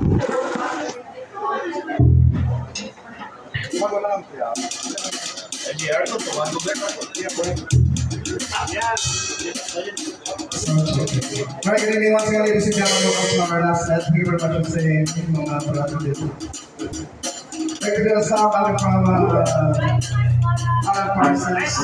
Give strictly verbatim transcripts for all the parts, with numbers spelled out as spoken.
Alright, good evening once again, ladies and gentlemen. Welcome to our last set. Thank you very much for saying mga production. Thank you to the song coming from uh, Alan Parsons.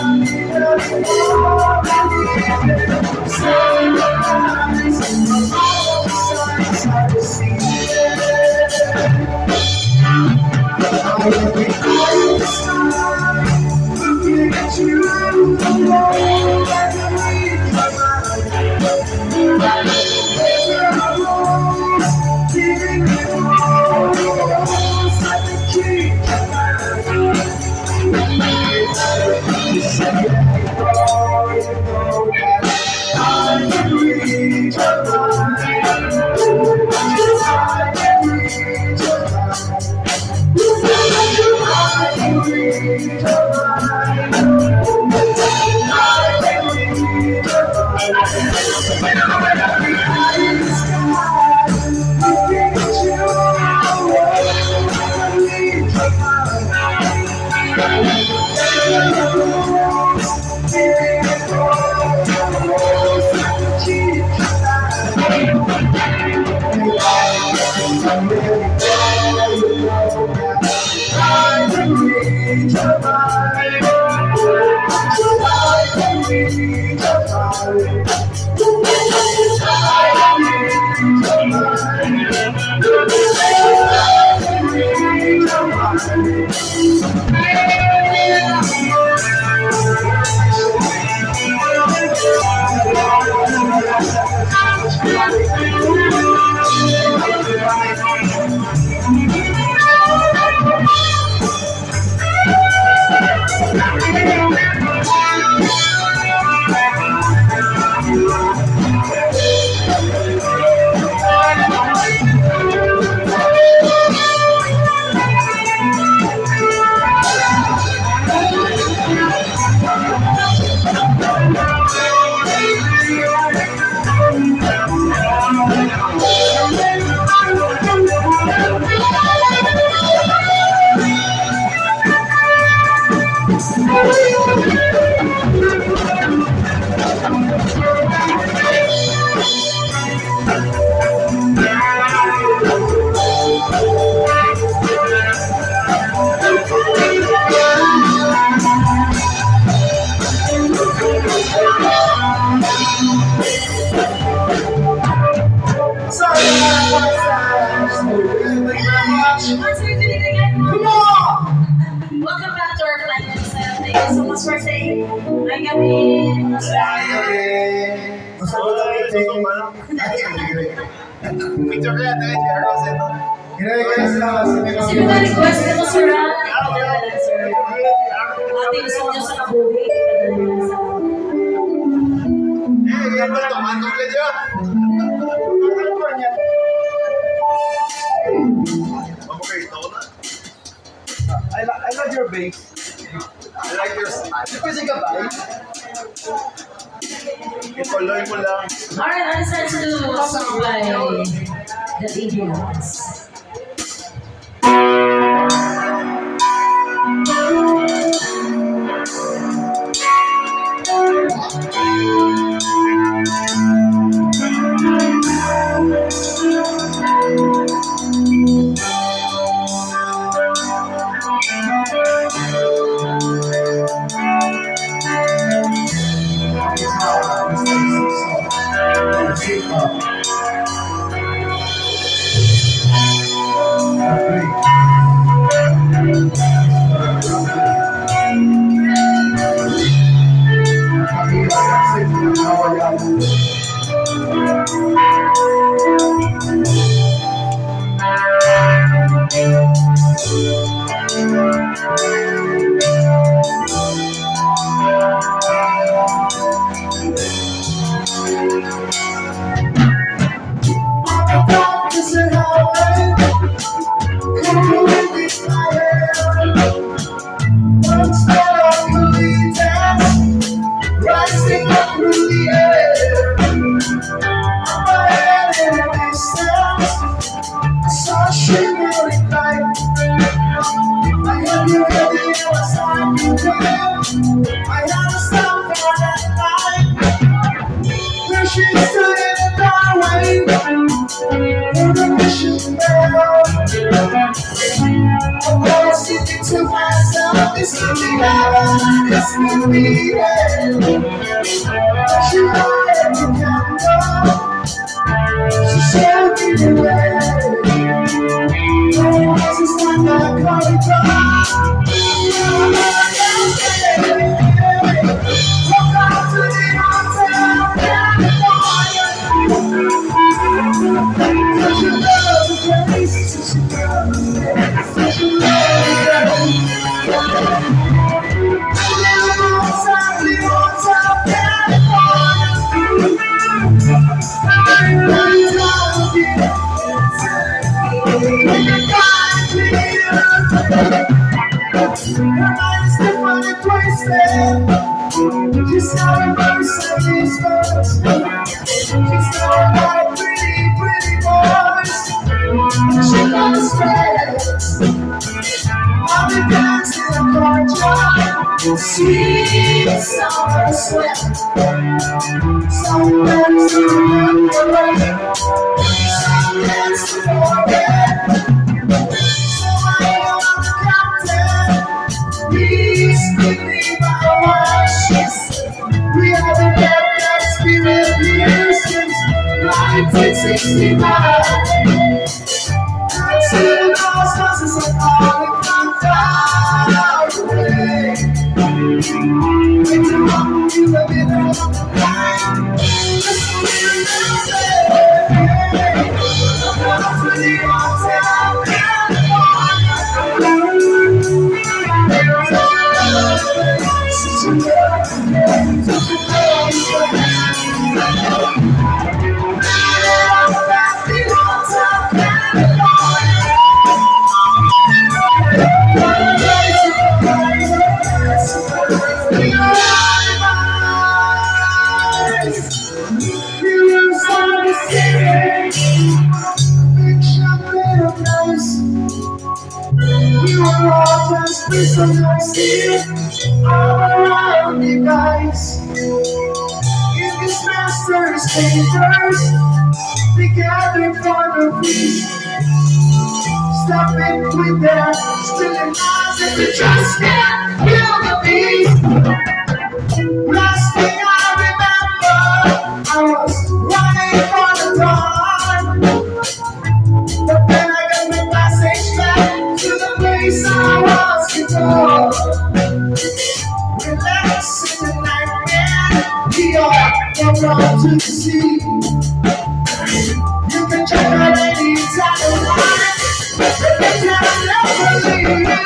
So Alright, let's listen to a song by the Indians. Just how a person is first. Just how a pretty, pretty voice. She loves friends. While we dance in the courtyard, sweet summer sweat. Some dance to remember, some dance to forget. So I am the captain. Please give me my ashes. We are the dead that's been here since nineteen sixty-nine. See the lost houses are calling from far away. When you walk in the middle of the night, just a little message. Come to the hotel, prisoners still all around you guys. In this master's chambers, they gather for the peace. Stop it with their stealing lies and you just can't feel the peace. Last thing I remember, I was running for the dawn. But then I got my passage back to the place I was before. Relax in the nightmare, we are welcome to the sea. You can check out any time of night, but you can never leave.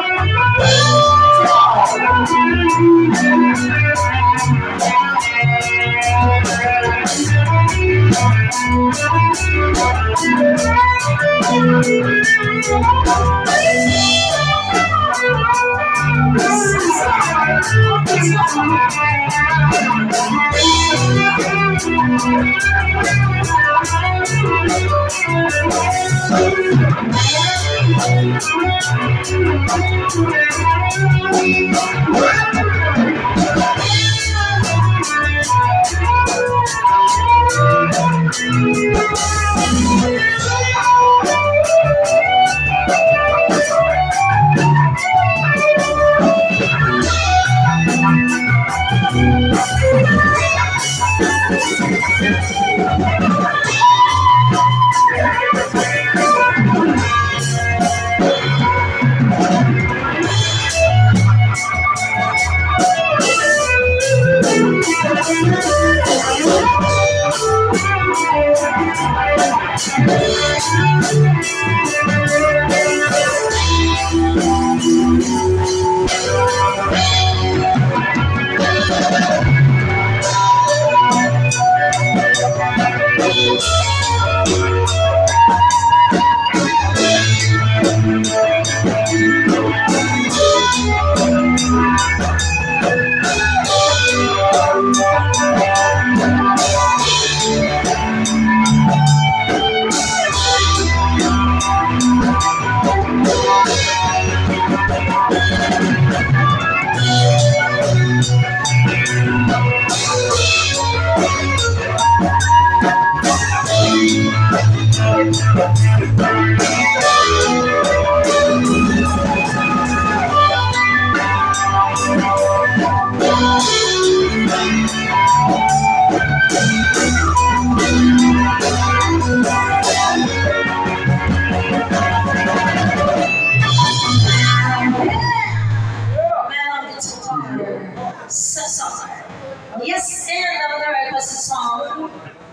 Yes, and another requested song.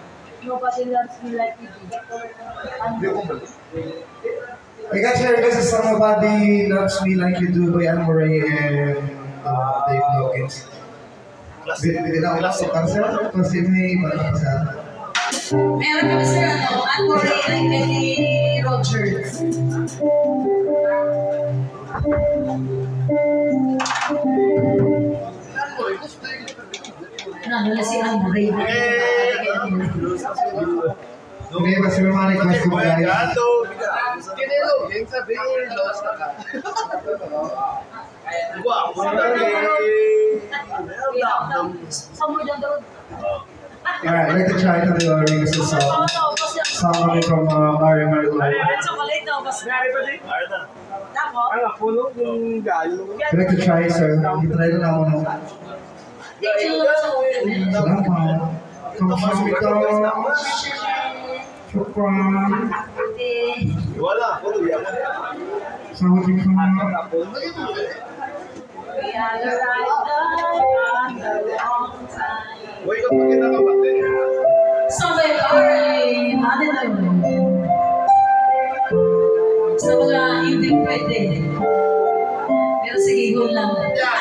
Nobody loves me like you do. I got your request is Somebody Loves Me Like You Do by Anne Murray and uh, Dave Hawkins. Bili na ako sa cancer kasi may iba sa Meron kami sir, ano, Anne-Marie and Kenny Rogers. Ano, ano si Anne-Marie? Okay, mas may mga request ko guys. Alright, I'd like to try to do a remix of the song. Song coming from uh, Mario Mario. I'd like to try, sir. Try to know. Salamat. Kamsahamnida. Shukran. Sawadee-ka. We are the right love at the wrong time. So may ay, ano na sa mga hindi pwede. Pero sige, go lang.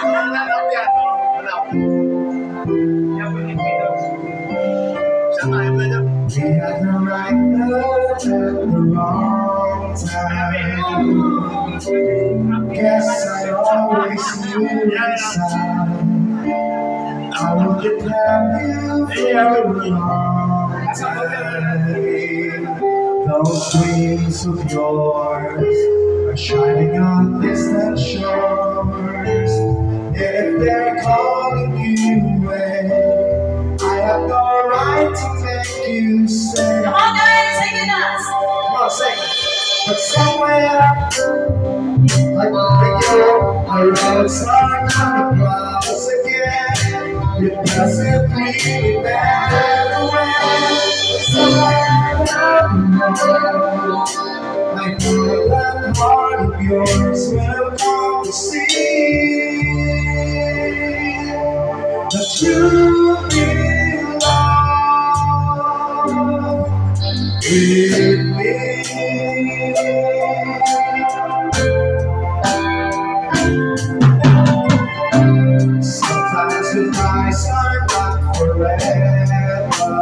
We had the right love at the wrong time. Guess I always knew inside I would have you for a long time. Those wings of yours are shining on distant shores. If they're calling you away, I have no right to make you stay. Come on guys, sing with us. Come on, sing. But somewhere, like you, our roads are gonna cross again. It doesn't really matter when. Somewhere down the road, I know that part of yours will come to see the truth belongs with me. Sometimes the nights are not forever.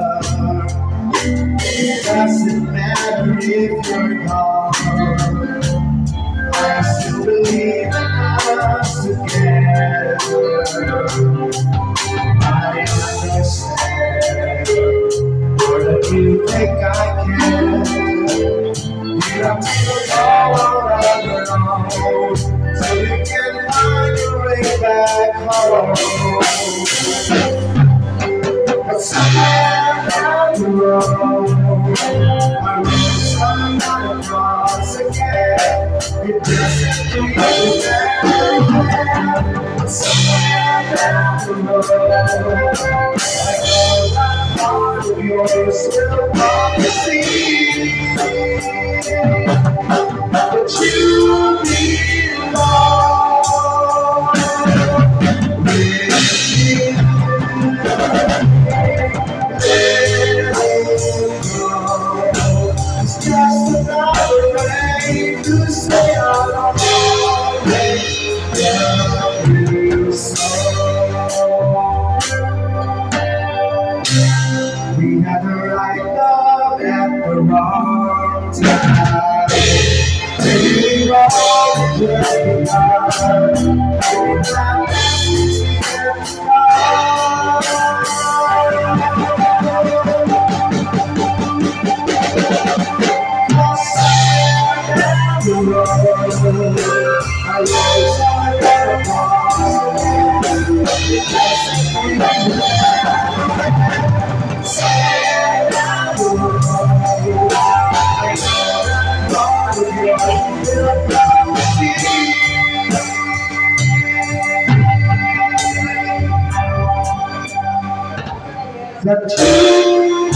It doesn't matter if you're gone. I still believe in us together. I understand more than you think I can. You have to go on your own, so you can find your way back home. But somewhere down the road, our roads are gonna cross again. It doesn't really matter. But somewhere down the road, I know that part of yours will come to see. But you belong with me. It's just another way to say I'll always love you so. We had the right love at the wrong time. Maybe we wrong just because we got messages in the road. I was on the the truth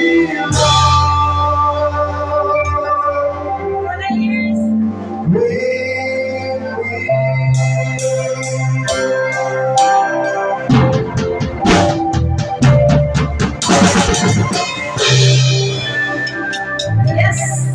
Yes.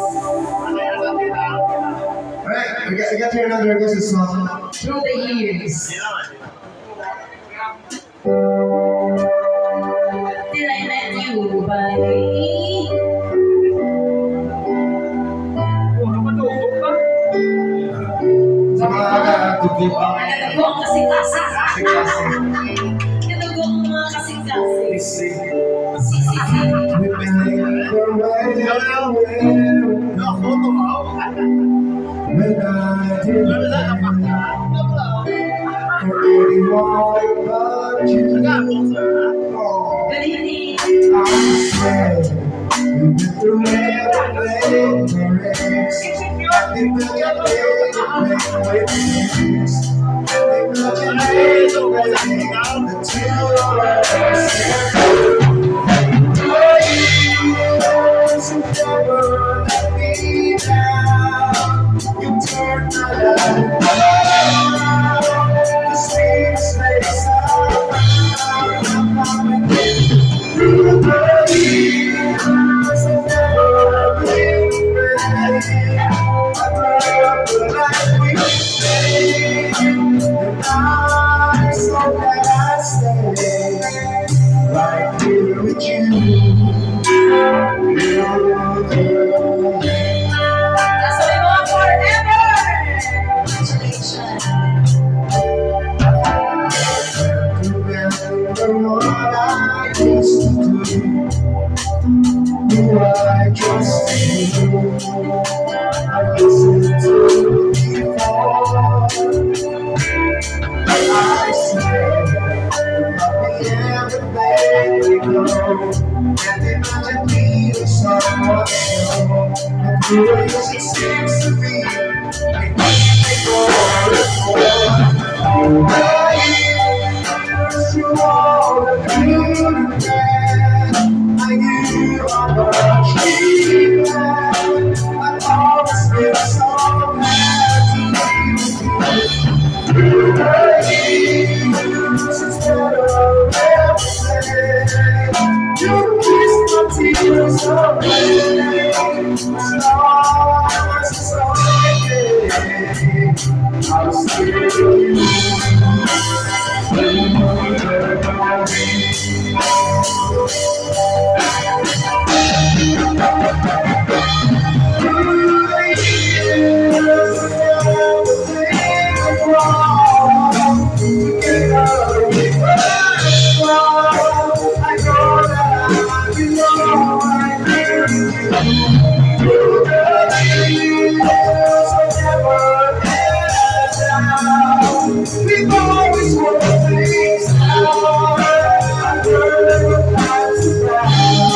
Alright, we got, we got to hear another requested song. Through the years. Till I met you, but Sa mga tugtog pa. Nagatugo ang kasi-kasi. Nagatugo ang mga kasi-kasi. Si, si, si. Good evening. Right here with you. That's what we want forever. Congratulations. Remember what I used to do. Do I trust you? I listened to before. I said, everywhere we go, and imagine me with someone so. And the way it seems to me, I wish they go you all the beauty I knew I'm a dream I've always been so happy to be with you. Since you kiss my tears away, stars so I'll stay with you. We've always worked things out. I learned what life's about.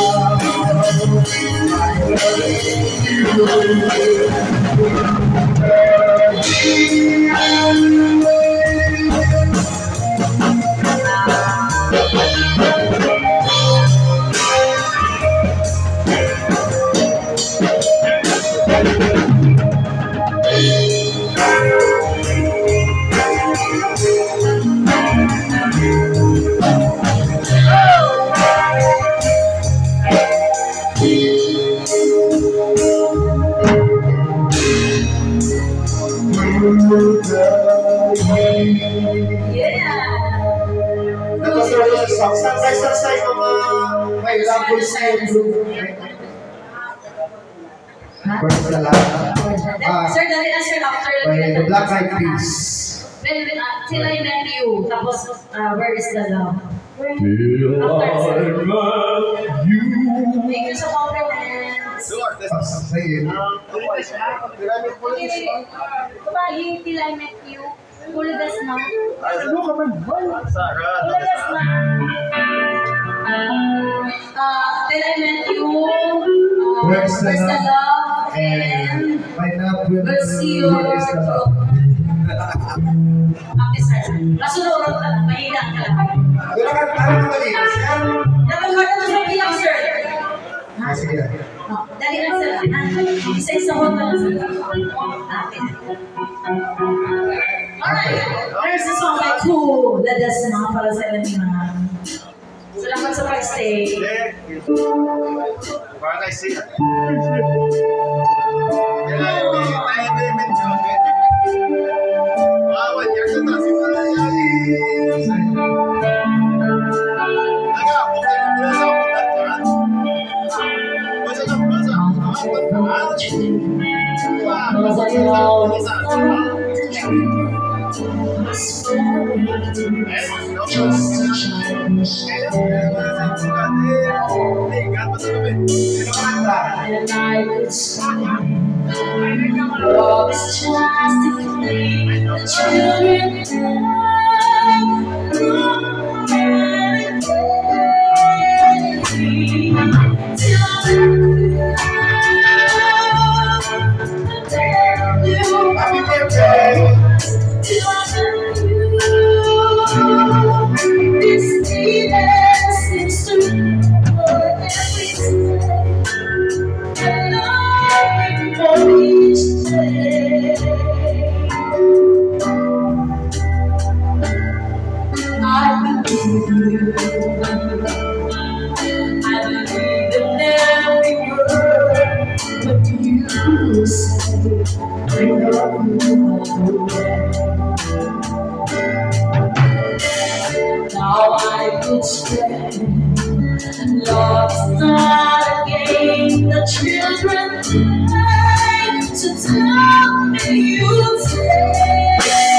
Saksay-saksay mga may labol sa group. First na lang. Sir, dali na sir after. May The Black Eyed Peas. When, when, uh, till I met you, tapos, uh, where is the love? Till I met you. Thank you sa compliments. Saksay eh. Kumagi, till I met you. Hulugas na. Ano ka man? Hulugas na. Uh, till I met you, uh, Where's where's the the love? love? And And my love will we'll see your where is the love? Ate sir, kasunod ka lang, mahina ka lang. Wala ka tayo ng malinas yan. Napag-hard na sa bilang sir. Ah, sige na. Oh, dali lang sir. Isa-isa ko na lang sir. Ate. Alright, there's this one by Cool. Dadas na mga para sa ilang mga. Salamat sa pag-stay. Para tayo siya. Kaya yung tayo na yung medyo. Bawat years na tayo wala yan. Naga, okay na nila sa ulat. Cause I know it's not just a change. And I could stand all this chance to clean the children Happy birthday! till I met you. This feeling seems to work every day. And I'm for each day. I believe you. I believe in every word that you say. Bring up you now I could stand. Love's not a game the children play. So tell me you'll stay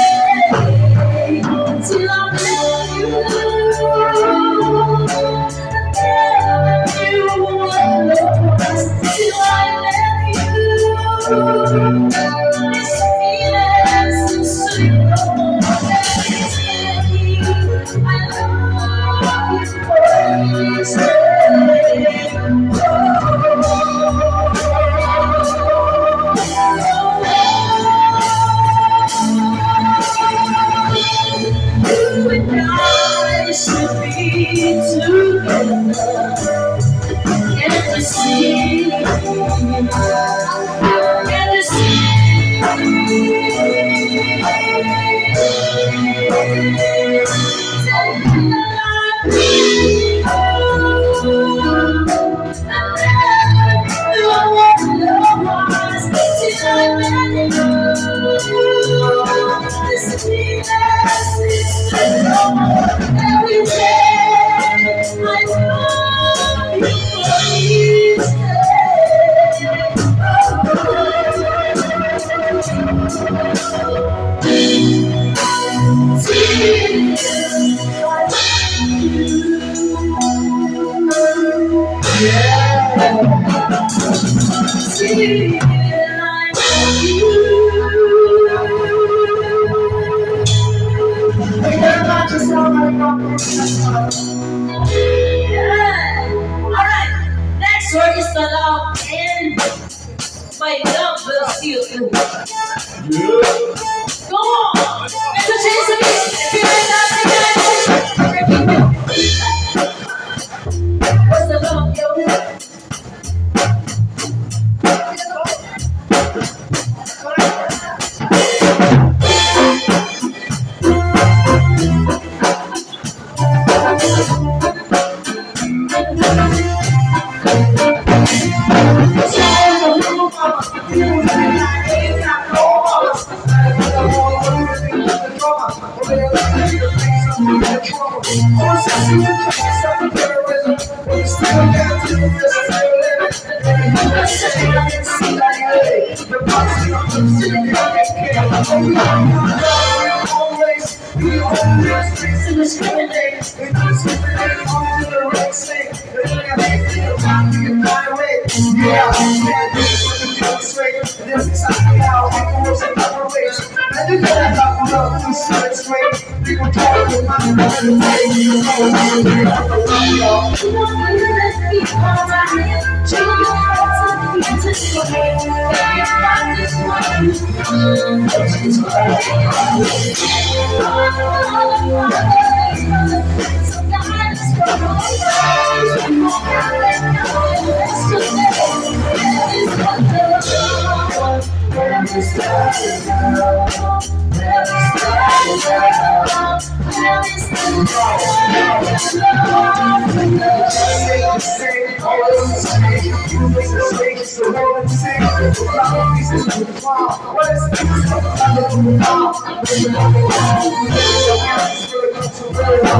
till I met you. Till I let you, this feeling seems to know every day. I love you for this day. You and I should be together. And the sea, and the sea. Every day I love you. Alright, next word is the love and my love will see you through. Go on! Let's change the beat! If you're in that again, what's the love, yo?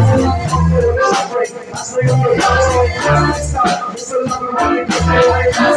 It's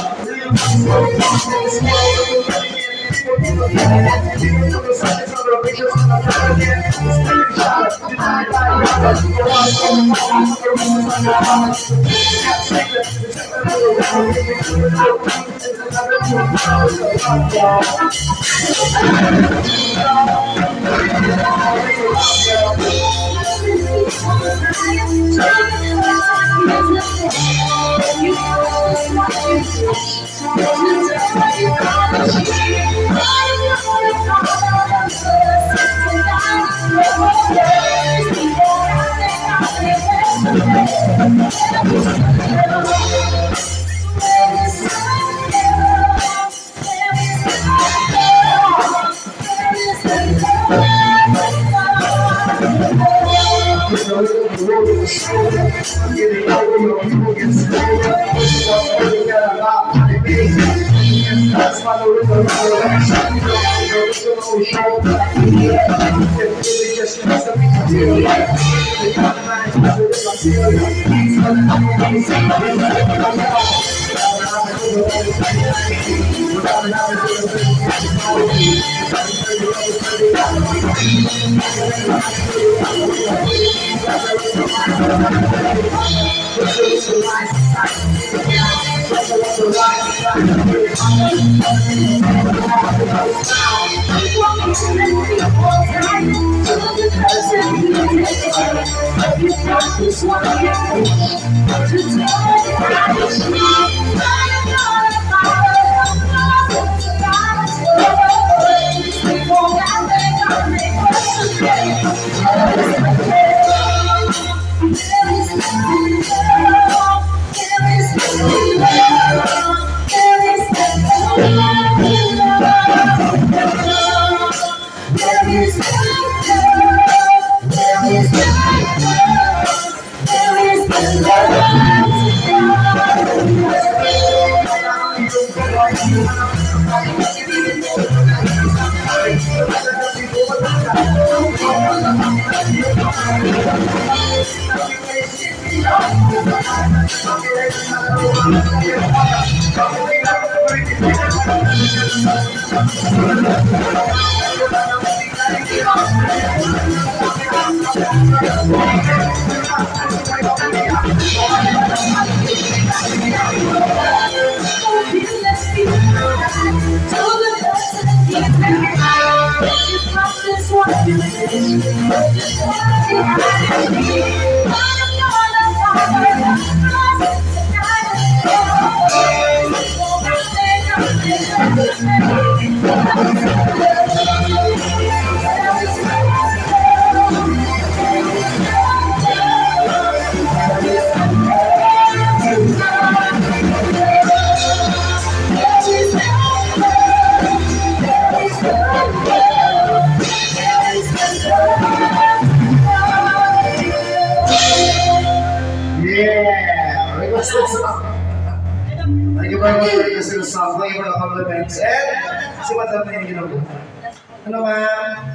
Thank you very much for your sing song. Thank you for the compliments. And si Madam na yung ginawa. Ano ma'am?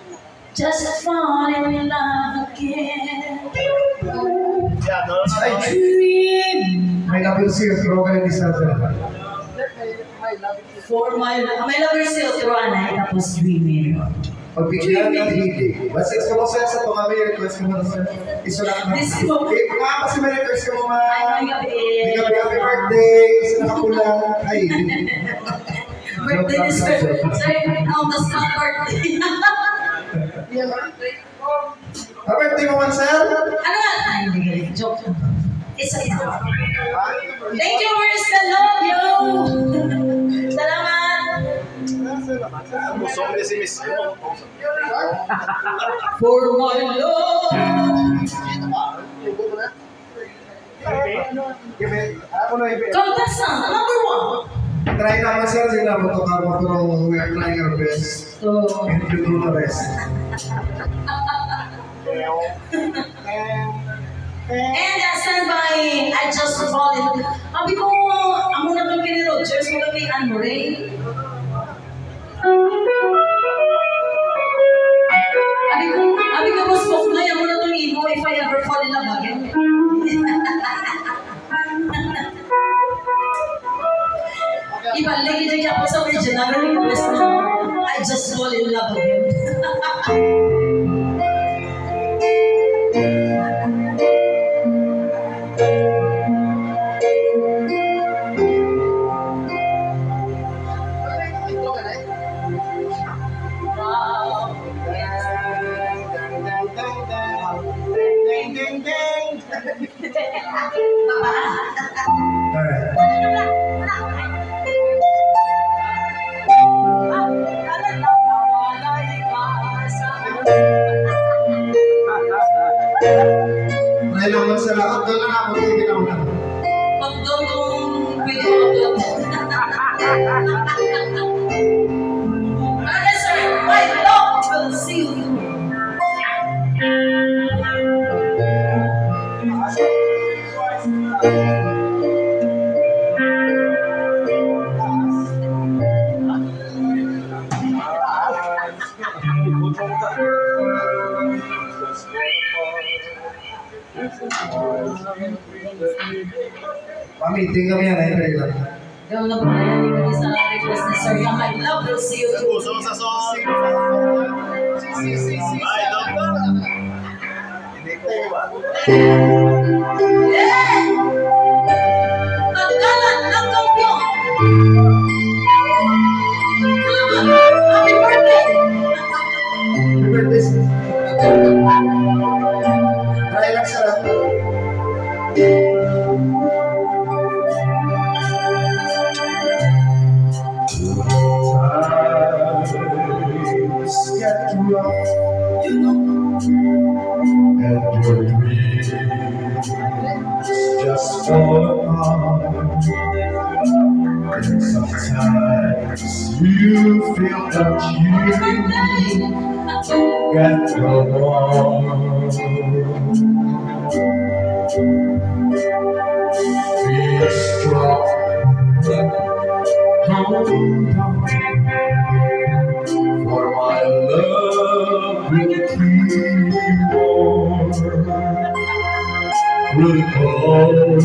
Just falling in love again. Yeah, no, no, Ay, Dream may love you siya. Pero ka hindi sa atin. for my may lover still Rana tapos dreaming. Pagbigyan ng hindi. Basta ito mo sa sa mga may request mo na sa isulat na. This mo. Eh, kung nga kasi may request ka mo ma. Ay, my gabi. Happy, happy birthday. Isa nakapula. Ay. Birthday is sorry, almost not birthday. Happy birthday mo man, sir. Ano nga? Ay, hindi galing. Joke. It's a Thank you, Marissa. Love you. Salamat. Busog na si Miss. For my love. Ako na ibe. Contestant number one. Try naman, sir. Sila mo ito ka mo. Pero we are trying our best. So, And you do the rest. and uh, stand by, I just fall in. Sabi ko, amo na kang kini Rogers, mo kay Anne Murray. Sabi ko, sabi ko, boss boss na, amo na itong imo if I ever fall in love again. Ibalik niya ako sa original request na I just fall in love again. Dahil ang magsalaot doon na ako, hindi na ako na. Pag doon kung pwede mo okay, sir. My love will see you. Pamiting kami yan, ay pwede lang. Gawin na po na yan. Ibigay sa request ni sir. Yung my love will see you. Puso sa song. Ay, doctor. Hindi ko ba? Yeah! Tanggalan ng kampiyon! Happy birthday! Happy birthday, sir. Try lang sa lahat. Times get rough, you know, and your dreams just fall apart. And sometimes you feel that you get no more. Be strong, hold on, for my love will keep on. Will cold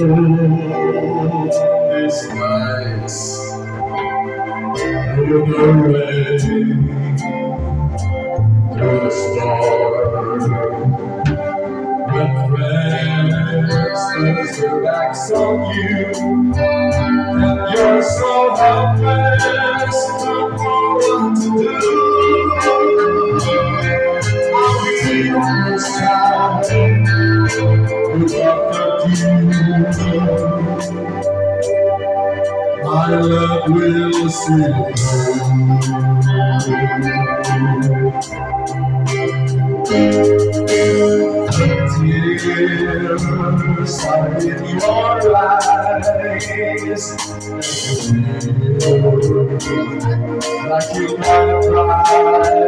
is nice, through the rain, through the storm. When friends turn their backs on you, and you're so helpless, don't know what to do. I'll be on your side, without you. My love will see you tears are in your eyes, like you wanna cry.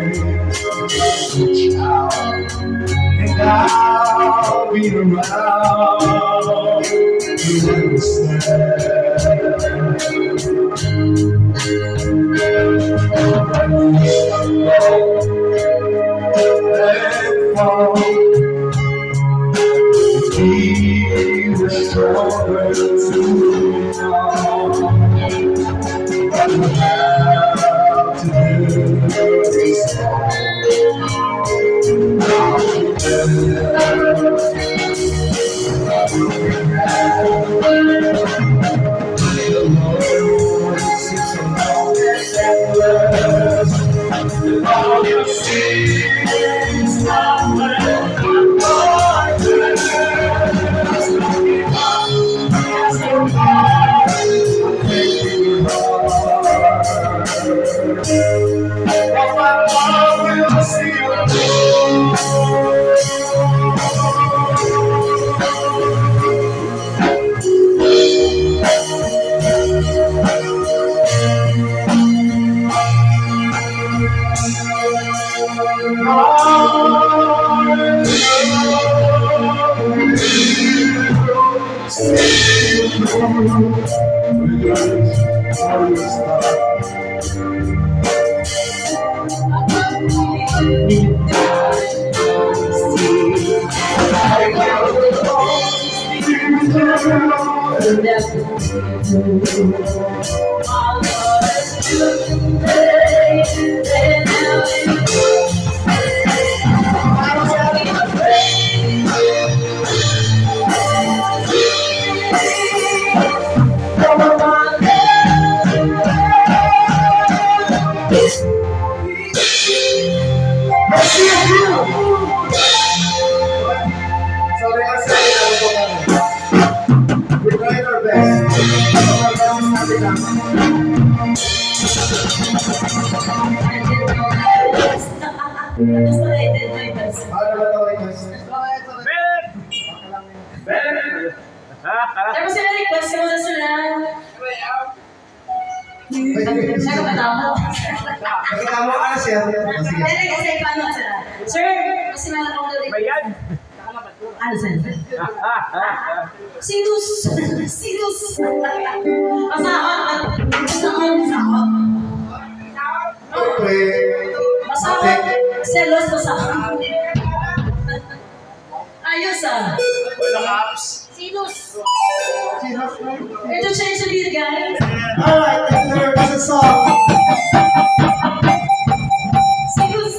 Reach out, and I'll be around to understand. When you alone and fall, he was stronger to now. What we have to do is now together. The Lord sits alone and endless. All you see is not where I'm going. Tapos sila request mo na sila. Siya ka patamo. Nakita mo ka na siya. Sige. Dali kasi paano sila. Sir, kasi meron akong request. Bayan! Ano sir? Sinus. Sinus. Masakot. Masakot. Masakot. Masakot. Selos. Masakot. Ayos ah. Wala caps. Sinus. Ito change the beat, guys. Alright, there is a song. Sinus.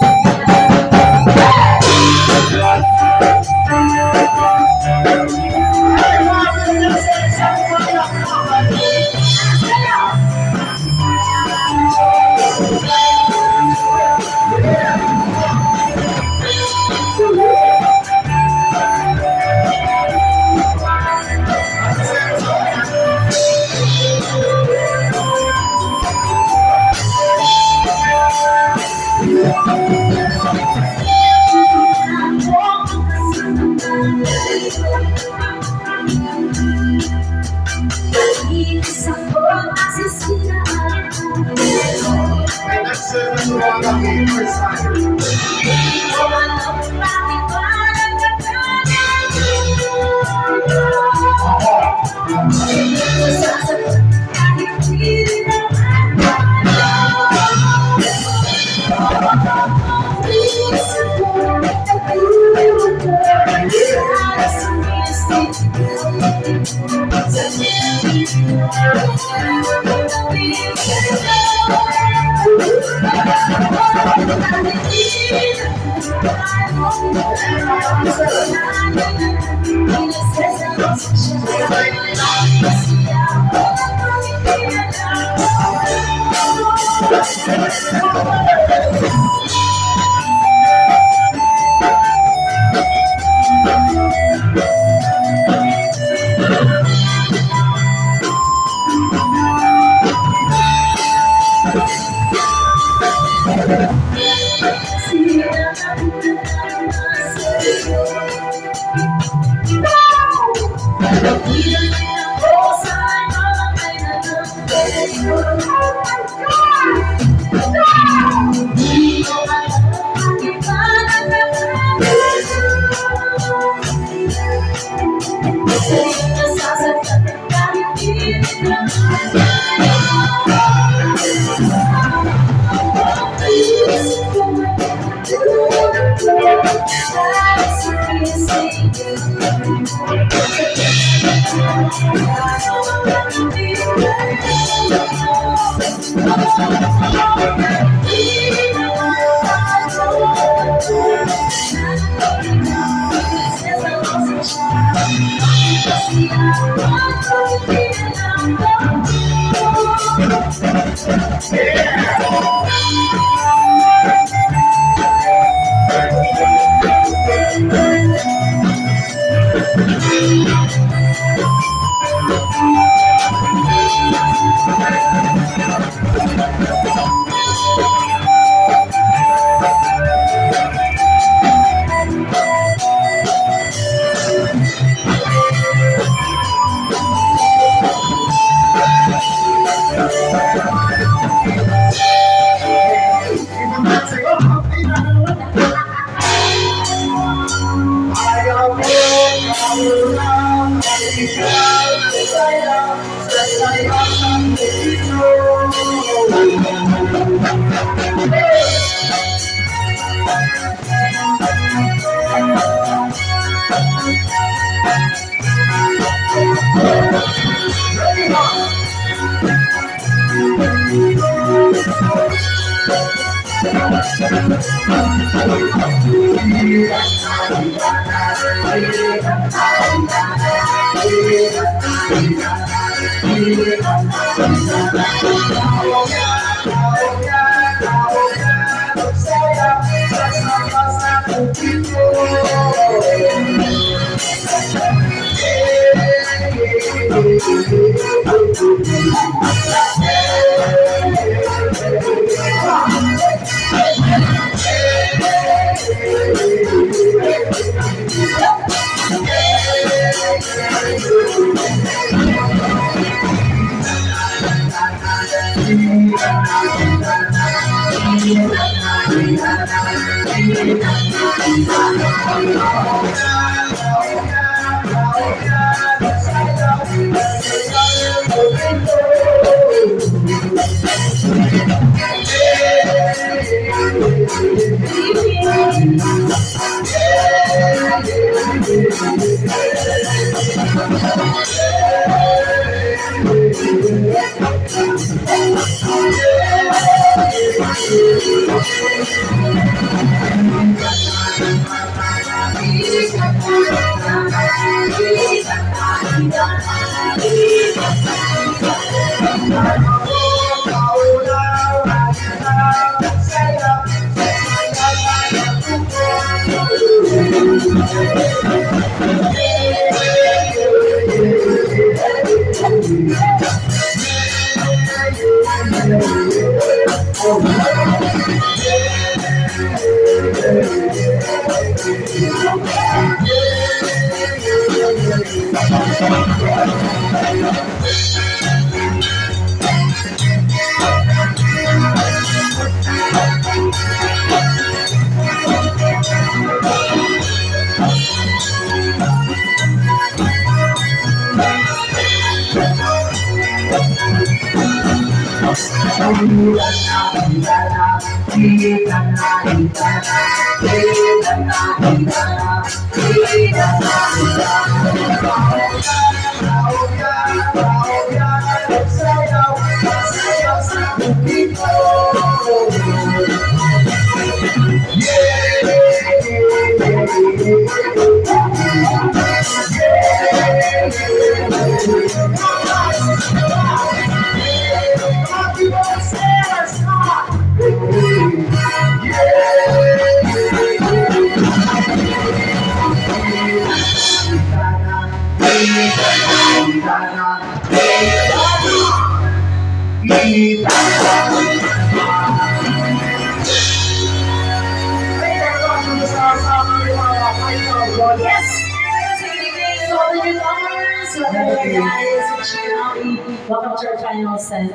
Welcome to our final set.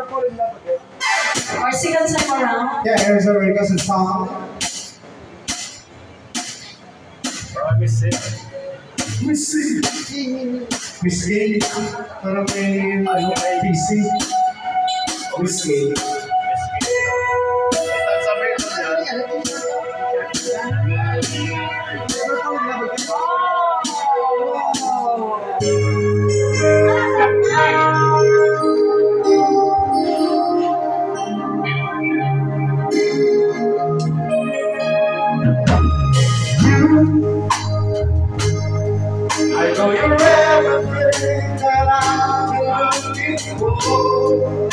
Our second time around. Yeah, here's a requested song. Missy. Missy. Missy. Parang may ano, P C. Missy. I know you're everything that I've been looking for.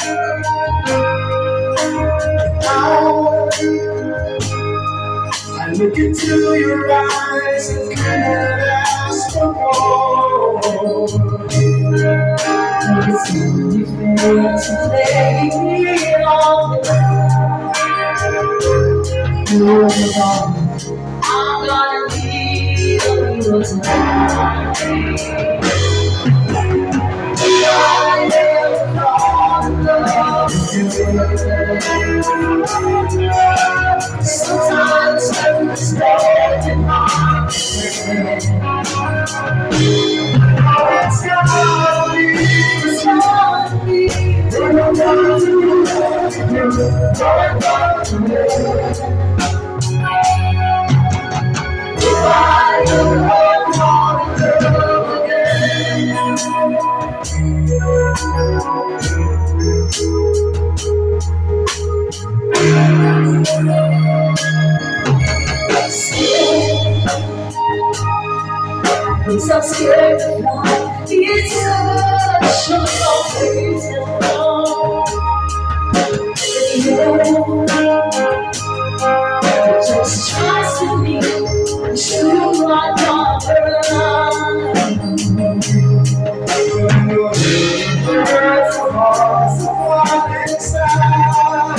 Now I look into your eyes and can't ask for more. It's only fair to play along. You're the one. I'm gonna leave you tonight. I never thought love was sometimes I'm mistaken my mistake. Now it's gonna be, it's gonna be. You're not gonna do it, you're not gonna do it. I don't want to love again. scared to fly. It's such a long way to go. You just trust in me, and you are not alone. Birds of all someone inside.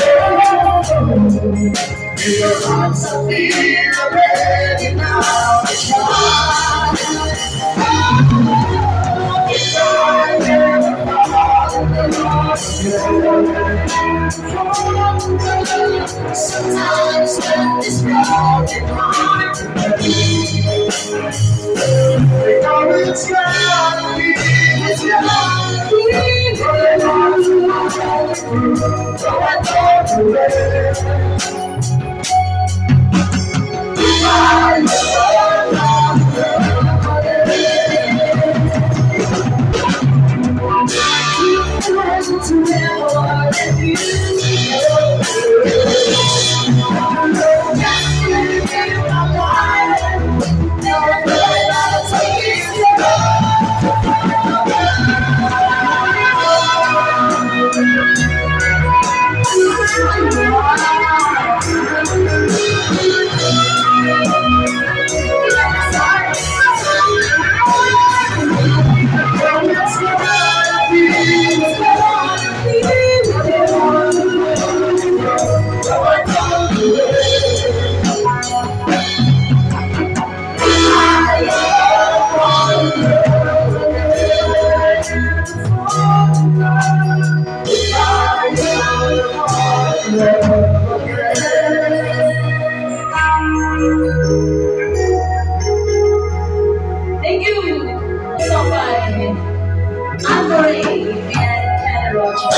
In your arms I feel ready now to try. If I never fall in love again. Sometimes when this broken heart, they know it's gonna be, it's gonna be. So I don't do it. I to never let you Thank you so much. I'm Lori and Ken Roger.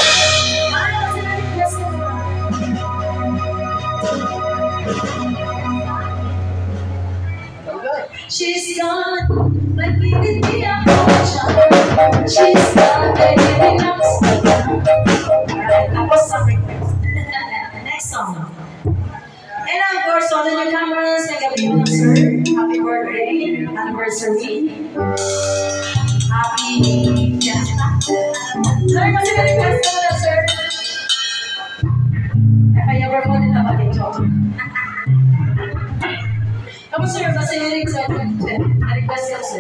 She's gone, but we didn't be a child. She's gone, but we didn't know. Alright, that was some request. Next song. And of course, all the newcomers, may gabi mo, sir. Happy birthday, anniversary. Happy fiesta. Sir, kasi ka-request ko na, sir. Kaya ever po din naman ito. Tapos, sir, kasi yung request ko, request ko, sir.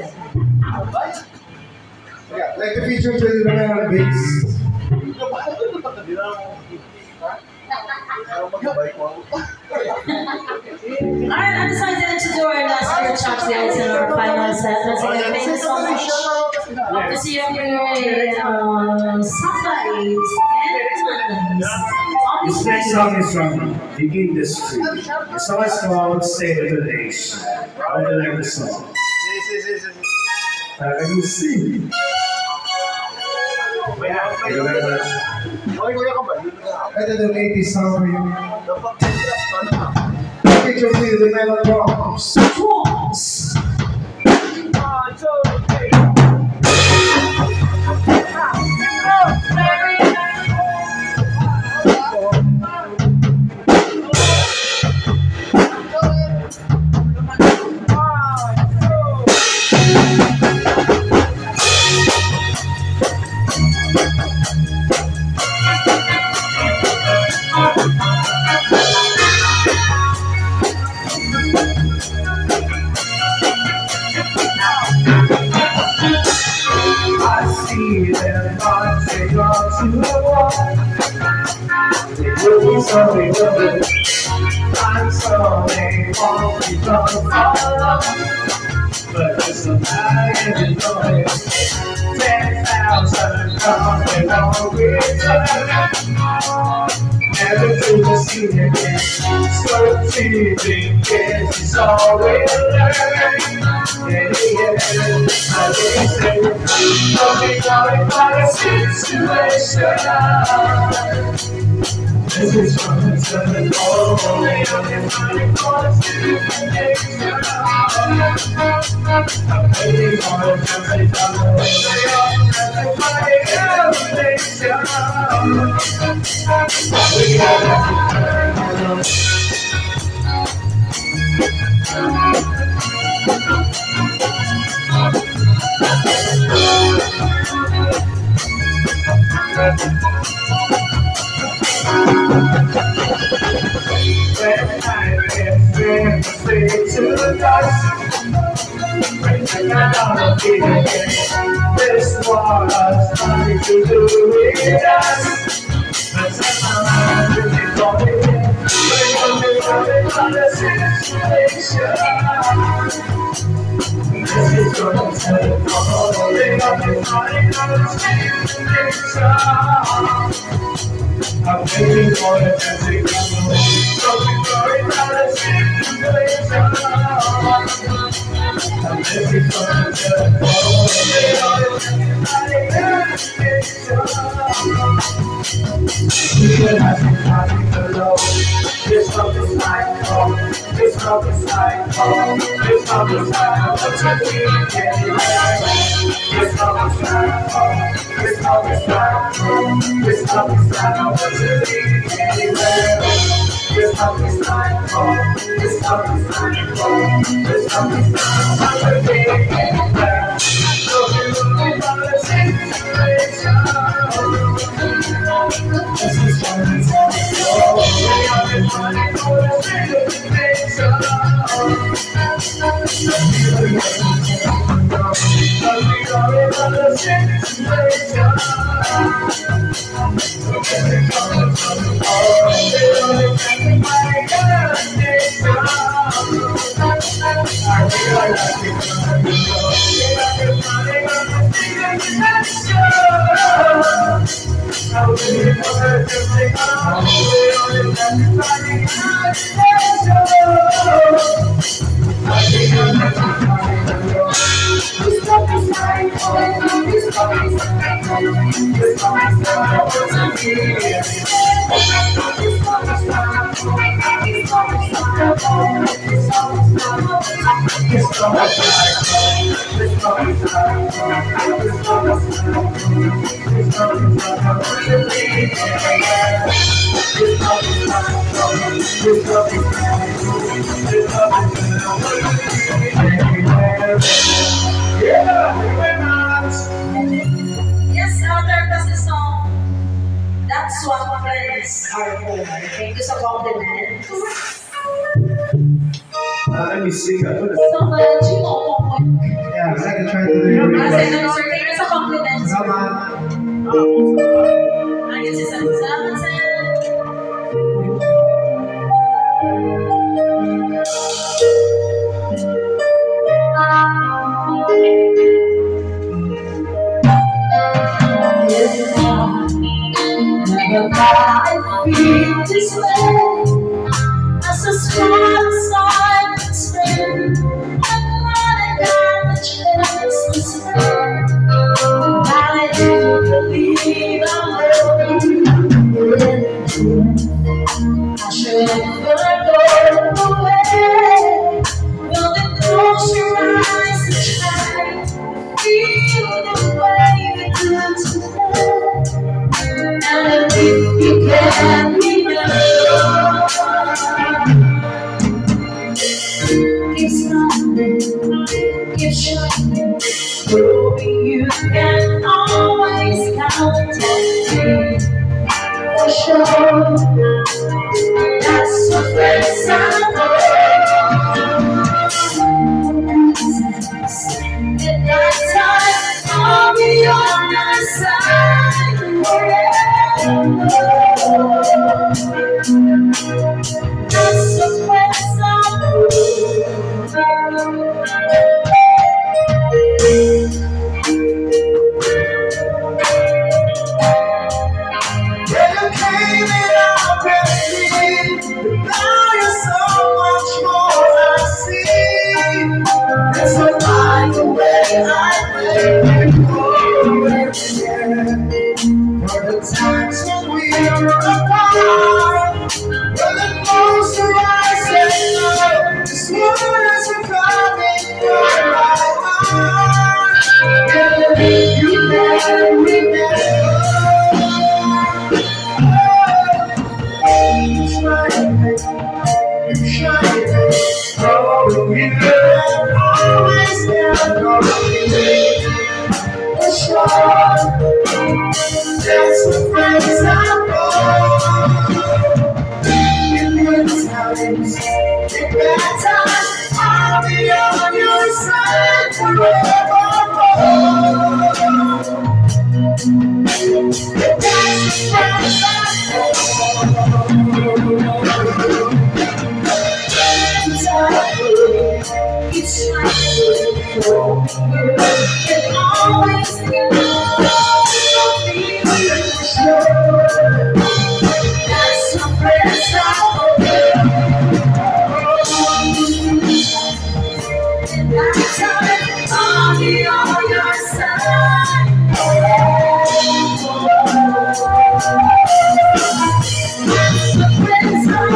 Yeah, like the feature to the Roman Bass. Alright, I decided to do our last few tracks guys in our final set. Once again, thank you so much. Hope to see you everywhere. Uh, Sundays and Mondays. This next song is from the industry. The song is called State of the Nation. How do you like the song? I can see. Thank you very much. Ito the latest song for you. Picture to the melon drums. Drums. Sorry, I'm sorry, won't be gone follow, but it's a matter of noise. Ten thousand coming on return, never to the sea again. So teasing kids is all we learn. In the end, I didn't say, don't be worried about the situation. This is from the seven all the way on the twenty fourth to the nation. I'm waiting for the time they come away. They all have to fight the nation. We got to turn on. This was nothing to do with us. I set my mind to be going in. But I'm on the situation. This is gonna tell you all the way up and running on the situation. I'm waiting for the music to come. Looking for another situation. I'm waiting for the music to this love is like home, this love is like home, this love is like home, what you need anywhere. This love is like home, this love is like home, this love is like home, what you need anywhere. This love is like home, this love is like home, this love is like home, what you need anywhere. Looking, looking for the situation. This is what it's all about. We are the money for the situation. But we are in the situation. We're coming from the ball. We're only getting my destination. I realize we're gonna be low. We are the money on the situation. I was in the water to take off. We're only getting my destination. I think I'm not trying to go. This love is like home. This love is like home. This love is like what I need. This love is like home. This love is like home. This love is like home. This love is like home. This love is like home. This love is like home. This love is like what you need. This love is like home. This love is like home. This love is like what you need. Yeah, we're not. Yes, after that's the song. That's what friends are for. Thank you so compliment. Uh, let me see. I put it. So much you know. Yeah, I can try to do it. I said no, sir. Thank you so compliment. Come on. I guess it's a salamat sir. I feel this way as a small silent spring. I'm running down the chance to spare. I do believe I will I should never go away. Will you close your eyes and try to feel the way you do today? And if you can remember, keep smiling, keep shining, proving you can always count on me. For sure, that's what friends are for. At that time, I'll be on my side. That's what friends are for. Yeah, you came in already. Now you're so much more I see. It's a fine way I live for the times when we were apart. When the closer I say no, the words are coming from my heart. Yeah, you can remember. You smile, you shine, oh, you have always got all the friends are gone. In good times, in bad times, I'll be on your side forevermore. That's the friends are it's like you always get that's some friends out there. That's time I'll be on your side. That's the friends out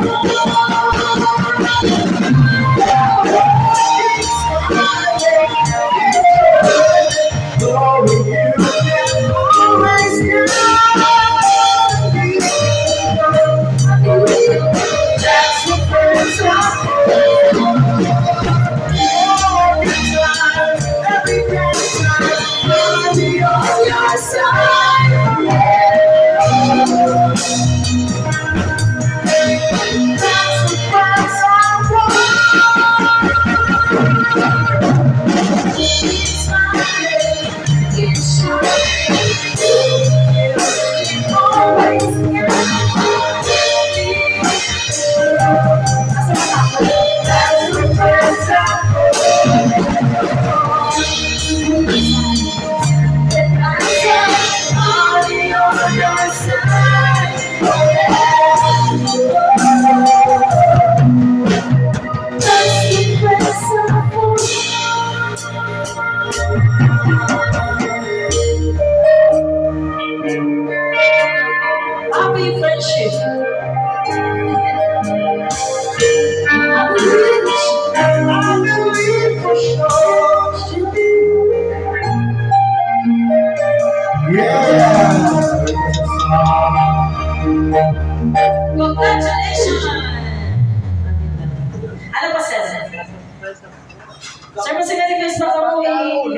happy friendship. Congratulations! Ano pa, sir? Sir, kasi na-request pa ako eh.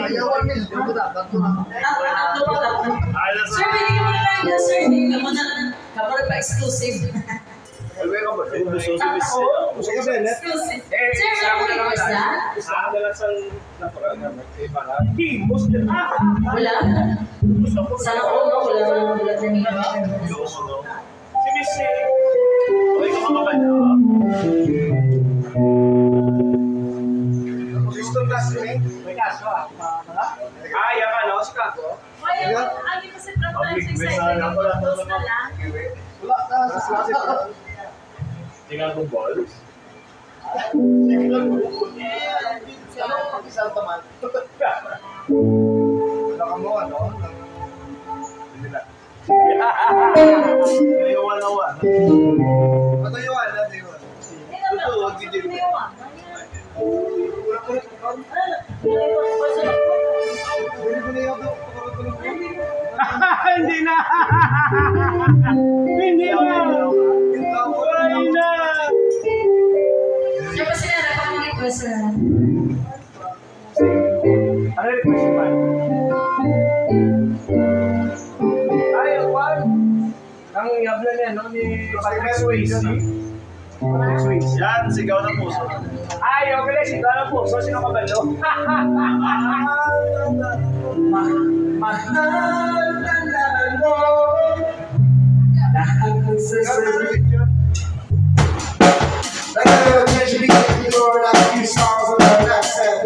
Ano pa dapat? Sir, pwede ka muna lang na, sir. Hindi ka muna lang. Kapag pa exclusive. Exclusive. Sir, may ako request na? Wala. Sana ko, no? Wala na wala na niya. Si Miss C. Okay ka mga ba niya? May kaso ah. Ah, yan ka, no? Si Kako? Ay, ay, kasi prantan sa excited yung photos na lang. Wala ka. Tingnan mo balls? Tingnan mo. Ano pag isang taman? Wala ka mo, ano? Hindi na. Naiwan-awan. Matayuan na, naiwan. Ito, huwag hindi. Hindi na! Hindi na! Wala na! Sir, kasi na request na. Ano request mo? Ay, wag! Ang yabla niya, no? Ni Patrick Swayze. Yan, sigaw ng puso. Ay, okay lang, sigaw ng puso. Sino kabalo? Mahal na naman mo. Lahat ng sasabihin. Like I eventually get the door and a few songs on the back side.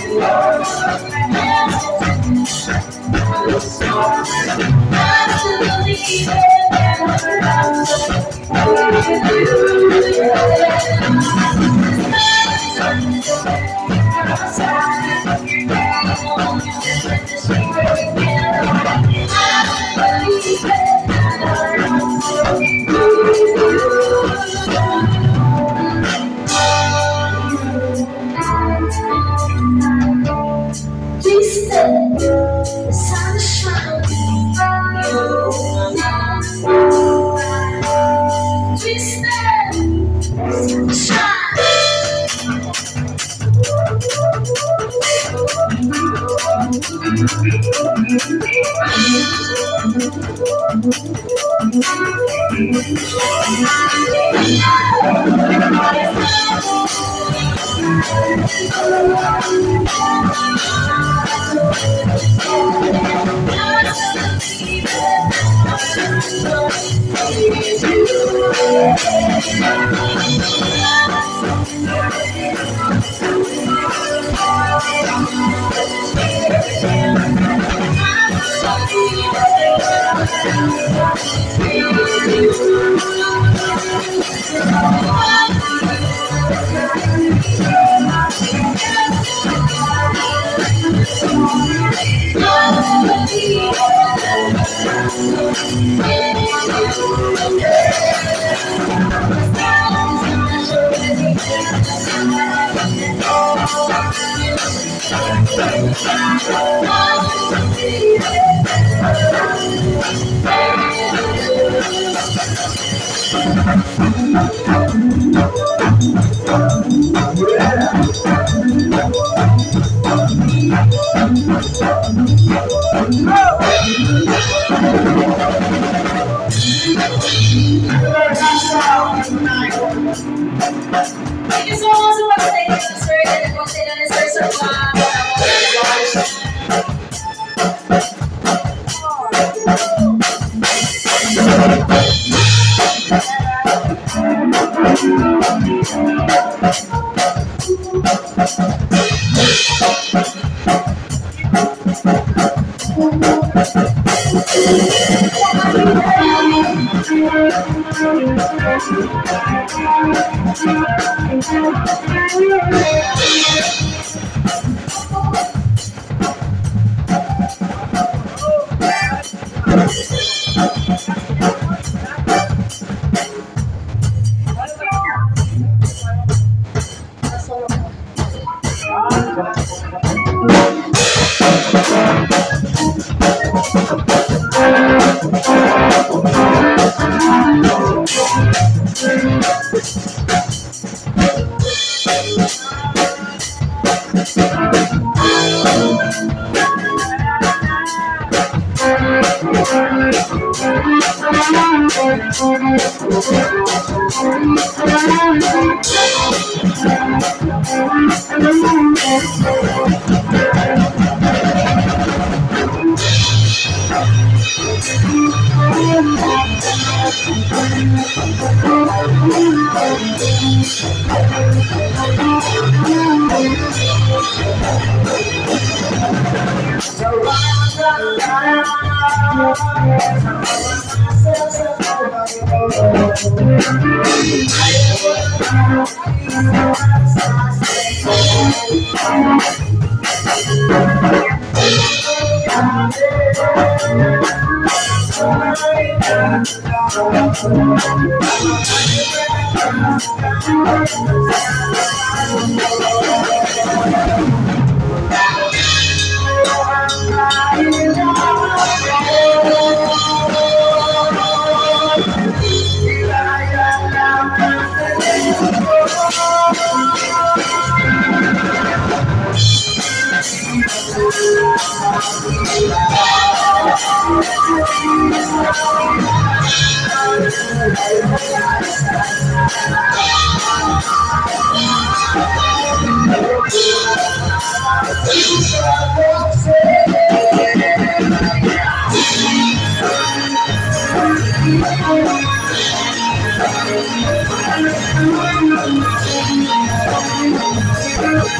Thank you.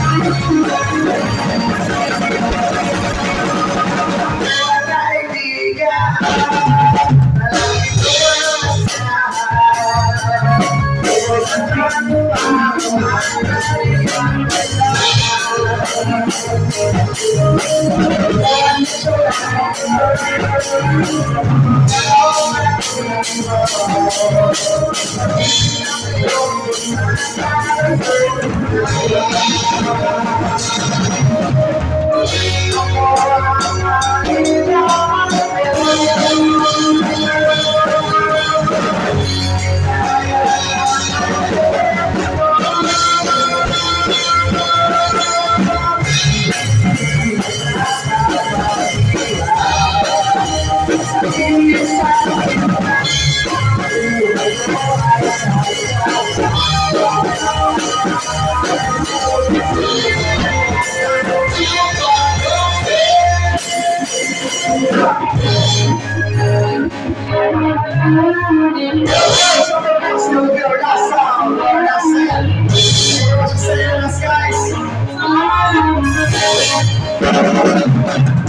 Guys.